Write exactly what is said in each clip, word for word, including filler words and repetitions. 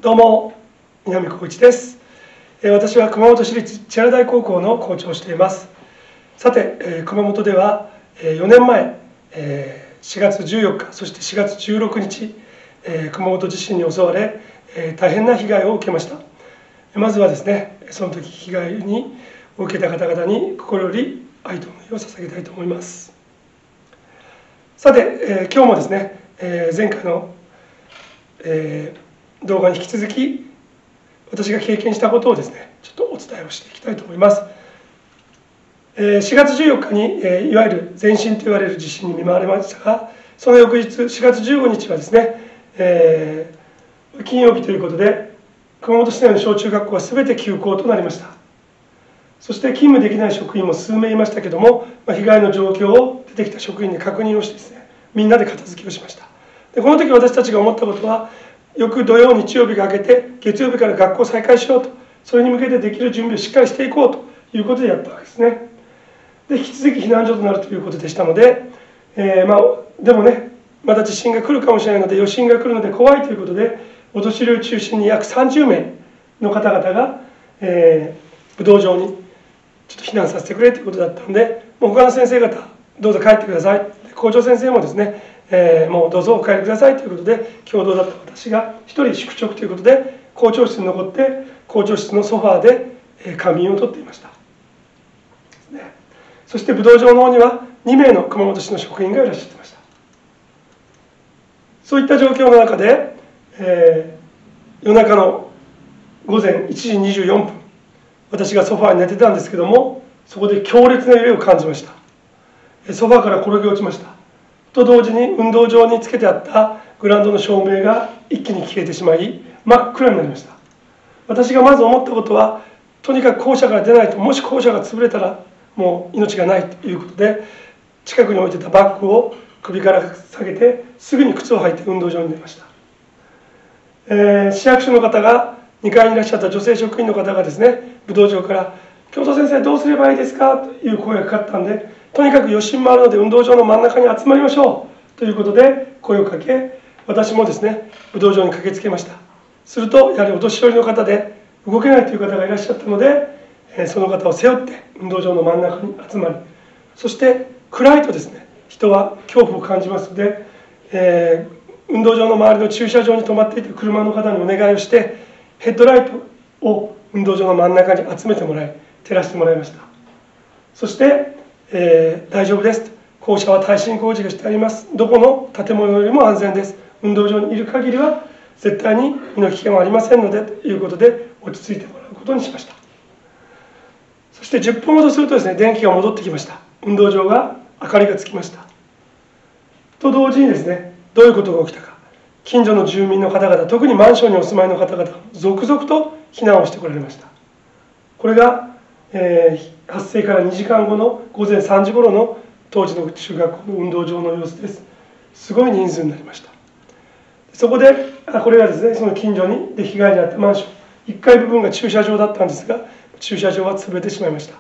どうも、南光一です。私は熊本市立千原台高校の校長をしています。さて、熊本ではよねんまえ、しがつじゅうよっか、そしてしがつじゅうろくにち、熊本地震に襲われ、大変な被害を受けました。まずはですね、その時被害に受けた方々に心より哀悼の意を捧げたいと思います。さて、今日もですね、前回の動画に引き続き私が経験したことをですねちょっとお伝えをしていきたいと思います。しがつじゅうよっかにいわゆる前震と言われる地震に見舞われましたが、その翌日しがつじゅうごにちはですね、えー、金曜日ということで熊本市内の小中学校は全て休校となりました。そして勤務できない職員も数名いましたけども、被害の状況を出てきた職員に確認をしてですね、みんなで片付けをしました。でこの時私たちが思ったことは、翌土曜日曜日が明けて月曜日から学校再開しようと、それに向けてできる準備をしっかりしていこうということでやったわけですね。で引き続き避難所となるということでしたので、えー、まあでもねまた地震が来るかもしれないので、余震が来るので怖いということで、お年寄りを中心に約さんじゅうめいの方々が、えー、武道場にちょっと避難させてくれということだったので、もう他の先生方どうぞ帰ってください、校長先生もですね、えー、もうどうぞお帰りくださいということで、共同だった私が一人宿直ということで校長室に残って校長室のソファーで仮眠をとっていました。そして武道場の方にはにめいの熊本市の職員がいらっしゃっていました。そういった状況の中で、えー、夜中のごぜんいちじにじゅうよんぷん、私がソファーに寝てたんですけども、そこで強烈な揺れを感じました。ソファーから転げ落ちました。と同時に運動場につけてあったグラウンドの照明が一気に消えてしまい、真っ暗になりました。私がまず思ったことは、とにかく校舎から出ないと、もし校舎が潰れたらもう命がないということで、近くに置いてたバッグを首から下げてすぐに靴を履いて運動場に出ました。えー、市役所の方がにかいにいらっしゃった女性職員の方がですね、武道場から「教頭先生どうすればいいですか?」という声がかかったんで、とにかく余震もあるので運動場の真ん中に集まりましょうということで声をかけ、私もですね武道場に駆けつけました。するとやはりお年寄りの方で動けないという方がいらっしゃったので、その方を背負って運動場の真ん中に集まり、そして暗いとですね人は恐怖を感じますので、えー、運動場の周りの駐車場に止まっていた車の方にお願いをして、ヘッドライトを運動場の真ん中に集めてもらい照らしてもらいました。そしてえー、大丈夫です、校舎は耐震工事がしてあります、どこの建物よりも安全です、運動場にいる限りは絶対に身の危険はありませんのでということで落ち着いてもらうことにしました。そしてじゅっぷんほどするとですね電気が戻ってきました。運動場が明かりがつきました。と同時にですね、どういうことが起きたか、近所の住民の方々、特にマンションにお住まいの方々続々と避難をしてこられました。これが、えー発生からにじかんごのごぜんさんじごろの当時の中学校の運動場の様子です。すごい人数になりました。そこでこれがですねその近所にで被害に遭ったマンション、いっかい部分が駐車場だったんですが、駐車場は潰れてしまいました。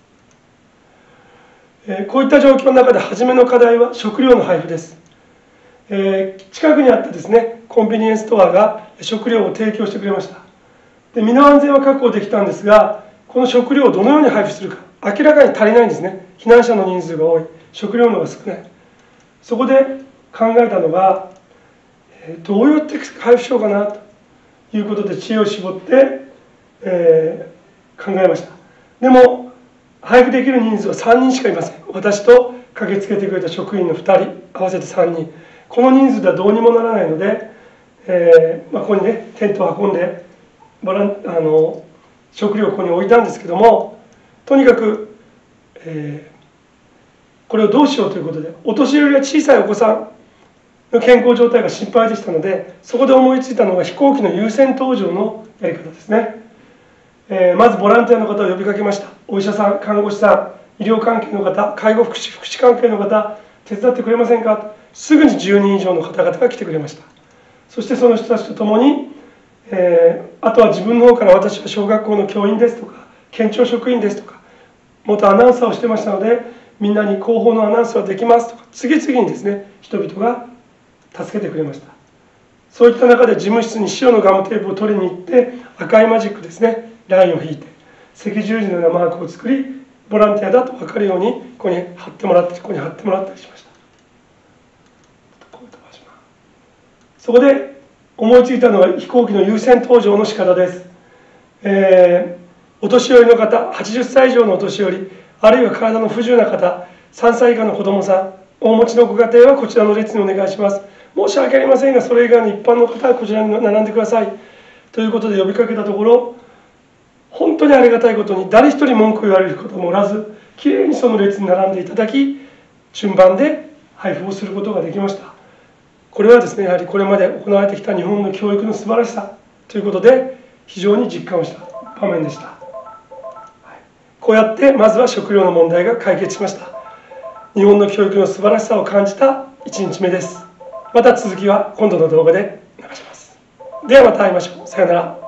えー、こういった状況の中で初めの課題は食料の配布です。えー、近くにあったですねコンビニエンスストアが食料を提供してくれました。で身の安全は確保できたんですが、この食料をどのように配布するか、明らかに足りないんですね。避難者の人数が多い、食料のが少ない。そこで考えたのが、どうやって配布しようかなということで知恵を絞って、えー、考えました。でも配布できる人数はさんにんしかいません。私と駆けつけてくれた職員のふたり、合わせてさんにん。この人数ではどうにもならないので、えーまあ、ここにねテントを運んでボランあの食料をここに置いたんですけども、とにかく、えー、これをどうしようということで、お年寄りや小さいお子さんの健康状態が心配でしたので、そこで思いついたのが飛行機の優先搭乗のやり方ですね。えー、まずボランティアの方を呼びかけました。お医者さん、看護師さん、医療関係の方、介護福祉福祉関係の方、手伝ってくれませんか。すぐにじゅうにん以上の方々が来てくれました。そしてその人たちと共に、えー、あとは自分の方から私は小学校の教員ですとか県庁職員ですとか元アナウンサーをしてましたので、みんなに広報のアナウンスはできますとか、次々にですね人々が助けてくれました。 そういった中で事務室に白のガムテープを取りに行って赤いマジックですね、ラインを引いて赤十字のようなマークを作り、ボランティアだと分かるようにここに貼ってもらってここに貼ってもらったりしました。そこで思いついたのが飛行機の優先搭乗の仕方です。えー、お年寄りの方、はちじゅっさい以上のお年寄り、あるいは体の不自由な方、さんさい以下の子どもさん、お持ちのご家庭はこちらの列にお願いします。申し訳ありませんが、それ以外の一般の方はこちらに並んでください。ということで呼びかけたところ、本当にありがたいことに誰一人文句を言われることもおらず、きれいにその列に並んでいただき、順番で配布をすることができました。これはですね、やはりこれまで行われてきた日本の教育の素晴らしさということで、非常に実感をした場面でした。はい、こうやってまずは食料の問題が解決しました。日本の教育の素晴らしさを感じたいちにちめです。また続きは今度の動画で流します。ではまた会いましょう。さようなら。